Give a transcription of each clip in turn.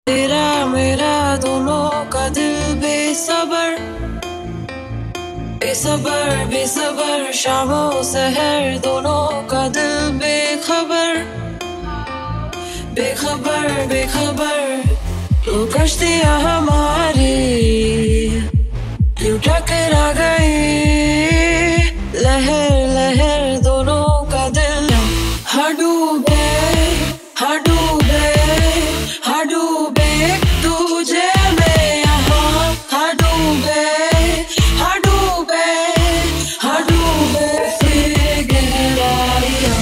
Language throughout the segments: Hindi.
तेरा मेरा दोनों का दिल बेसबर बेसबर बेसबर, शामों सहर दोनों का दिल बेखबर बेखबर बेखबर। तू कश्तियाँ हमारी यूं टकरा गई, लहर लहर दोनों का दिल हाँ डूबे हाँ डूबे हाँ डूबे तुझे में यहाँ हाँ डूबे हाँ डूबे हाँ डूबे फिर गहराइयाँ।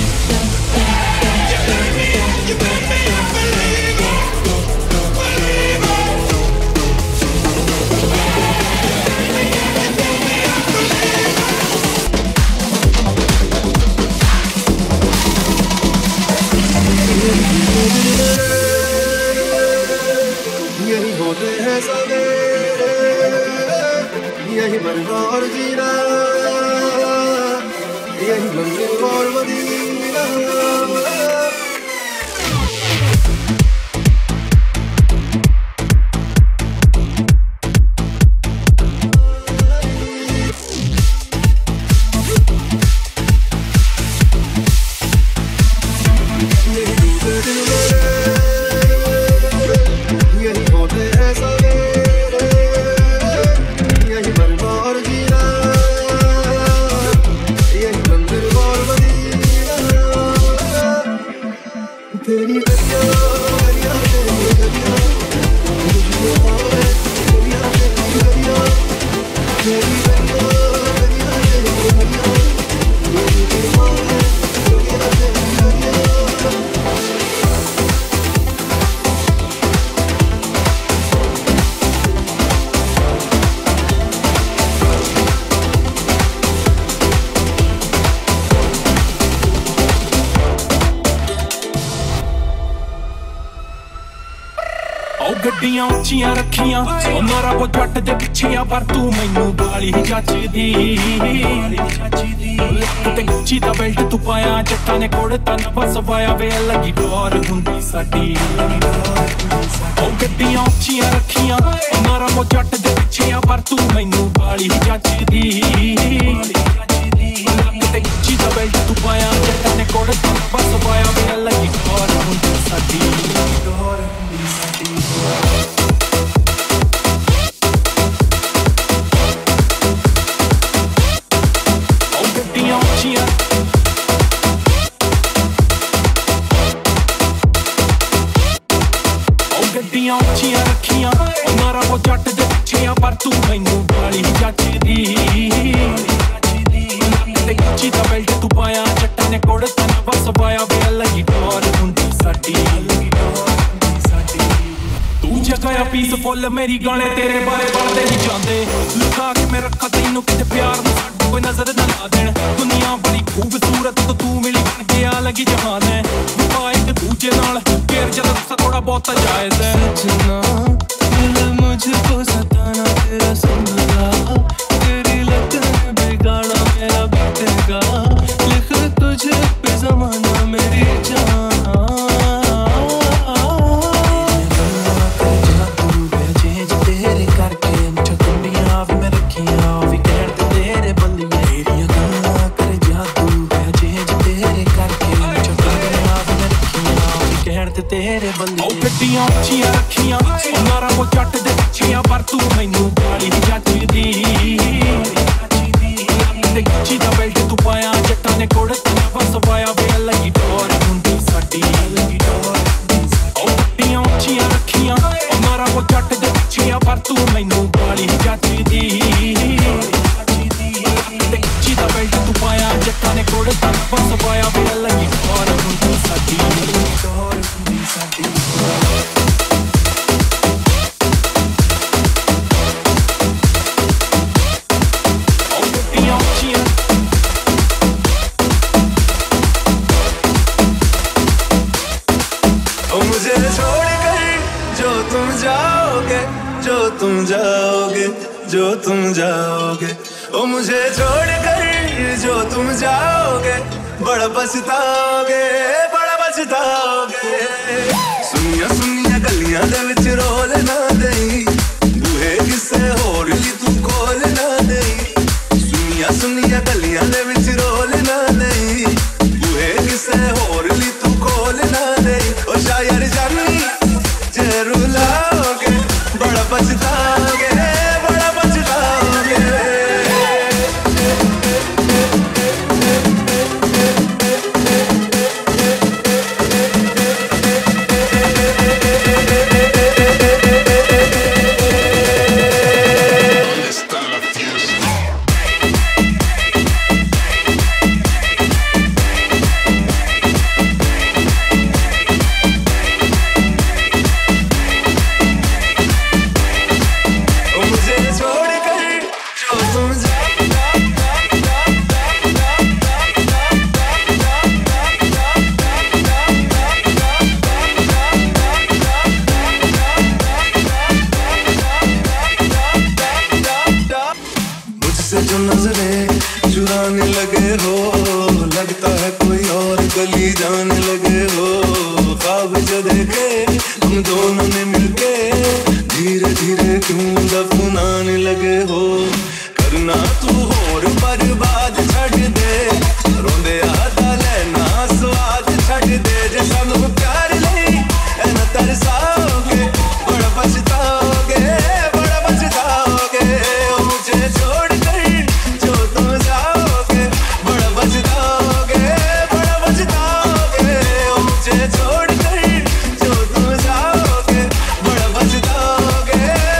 यही होते हैं सवेरे, यही मरना और जीना, यही मंजिल और मदीना। गड्डियां उच्चियां रखियां मारा वो जट दे पिछे पर तू मैनू बाली जचदी ते गुच्ची दा बेल्ट तू पाया जट्टा ने कोड़ तन फसवाया वे लगी डोर हुंदी साडी। ओ गड्डियां उच्चियां रखियां मारा वो जट दे पिछे पर तू मैनू बाली जचदी ते गुच्ची दा बेल्ट तू पाया जट्टा ने कोड़ तन फसवाया वे लगी डोर हुंदी साडी। गड्डियां उच्चियां रखियां मारा वो जट दे पिछे पर तू मैनू बाली जचदी ते गुच्ची दा बेल्ट तू पाया जट्टा ने कोड़ तन फसवाया वे लगी डोर हुंदी साडी। तू जगाया पीस फुल मेरी गाने तेरे बारे बढ़दे नहीं जांदे, लुका के मैं रखा तैनू किते प्यार में साडू कोई नजर ना ला देन। दुनिया बड़ी खूबसूरत तो तू मिली बन गया लगी जहान है, वफा एक दूजे नाल फिर जरा थोड़ा बहुत जायज है। सजना दिल मुझको सताना तेरा संभला, तेरी लत ने बिगाड़ा मेरा बीतेगा, लिख तुझे पे जमाना मेरी जान। गड्डियां उच्चियां रखियां मारा वो जट दे पिछे पर तू मैनू बाली जचदी ते गुच्ची दा बेल्ट तू पाया जट्टा ने कोड़ तन फसवाया वे लगी डोर हुंदी साडी। ओ गड्डियां उच्चियां रखियां मारा वो जट दे पिछे पर तू मैनू बाली जचदी ते गुच्ची दा बेल्ट तू पाया जट्टा ने कोड़ तन फसवाया वे लगी डोर हुंदी साडी। जो तुम जाओगे ओ मुझे छोड़ कर जो तुम जाओगे, बड़ा पछताओगे बड़ा पछताओगे। सुनिया सुनिया गलियां दे विच तुम दोनों ने मिलके धीरे धीरे क्यों दफनाने लगे हो करना तू होर बर्बाद छड़ दे रोंदे आदा लेना स्वाद छड़ दे जे सानू प्यार नहीं ऐना तरसाओगे बड़ा पछताओगे मुझे छोड़ कर जो तुम जाओगे बड़ा पछताओगे मुझे छोड़ कर जो तुम जाओगे बड़ा पछताओगे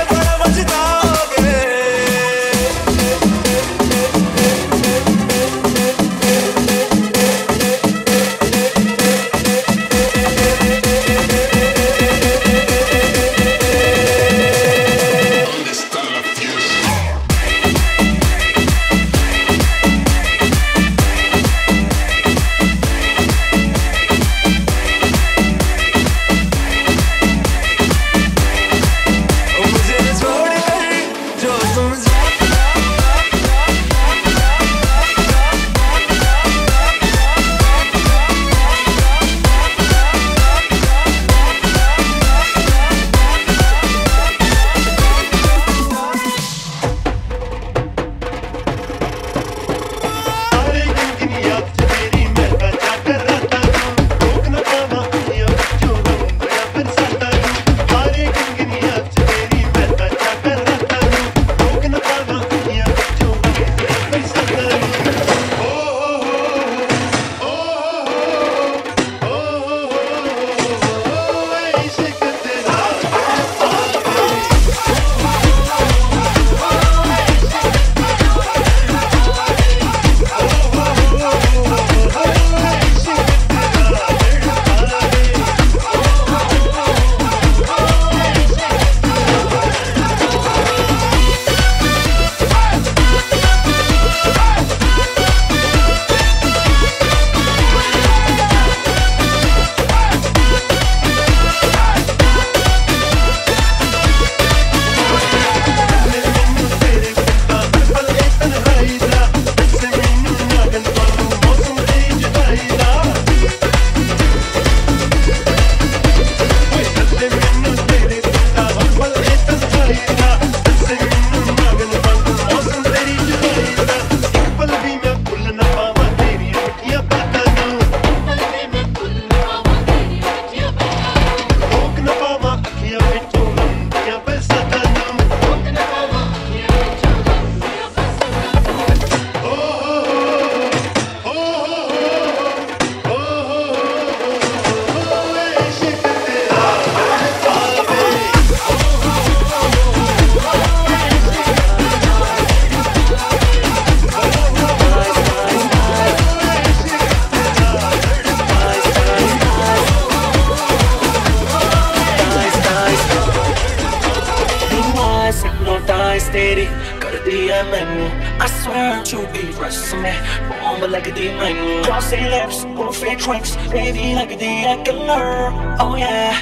तेरी कर दिया मैंने I swear to be rest में bomb लगदी मैनू glossy lips perfect tricks baby लगदी है killer oh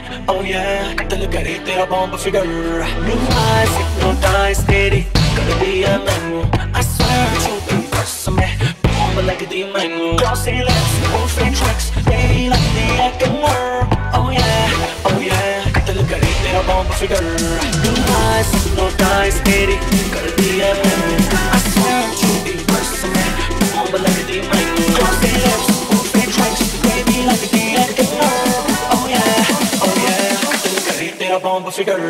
yeah दिल करे तेरा bomb figure blue eyes hypnotize तेरी कर दिया मैनू I swear to be rest में bomb लगदी मैनू glossy lips perfect tricks baby लगदी है killer oh yeah दिल करे तेरा bomb figure blue eyes hypnotize तेरी कर दिया मैंने I swear to be rest में bomb लगदी मैनू glossy lips perfect tricks baby लगदी है killer oh yeah दिल करे तेरा bomb figure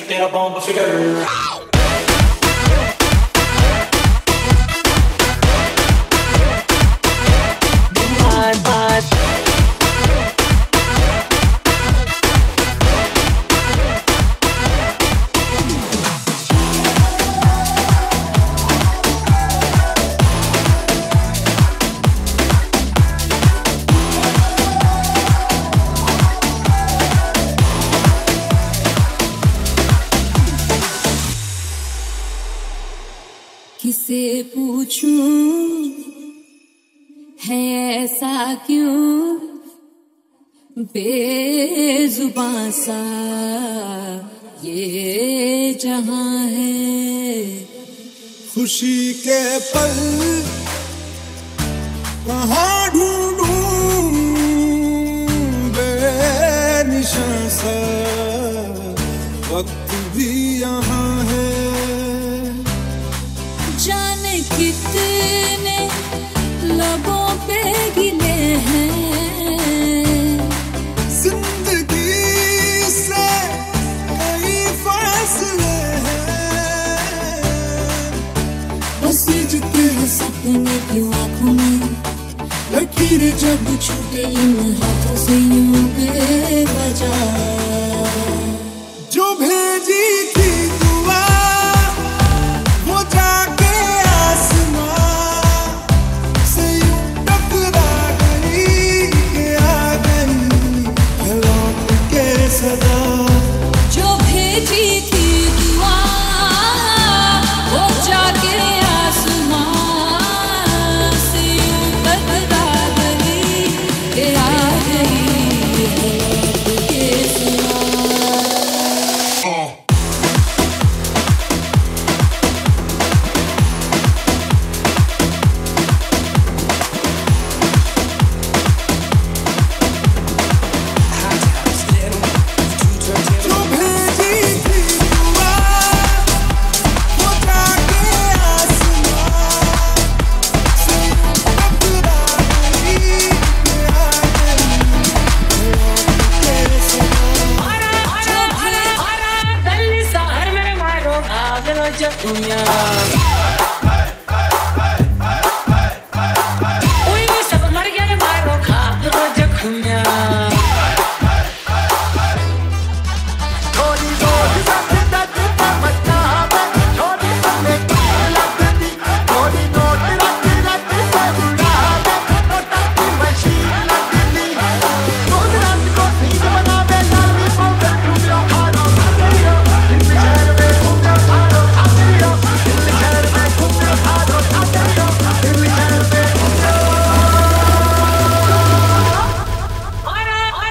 तेरा बॉम्ब फिगर किसे पूछूं है ऐसा क्यों बेजुबां सा ये जहां है। खुशी के पल कहाँ ढूंढूं बेनिशां सा वक्त भी यहाँ है। जाने कितने लबों पे गिले हैं जिंदगी से कई फासले हैं। बस जितने हैं सपने की आंखों में लकीर जब छूटे इन हाथों से यूं बेवजह जो भेजी थी दुआ वो जाके आसमां से यूं टकरा गई कि आ गई लौट के सदा। जो भेजी थी दुआ वो जाके आसमां से यूं टकरा गई कि आ गई लौट के सदा। जो भेजी थी दुआ वो जाके आसमां से यूं टकरा गई कि आ गई लौट के सदा।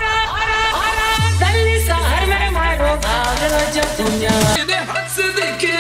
ਇਹਦੇ ਹੱਥ ਦੇਖੇ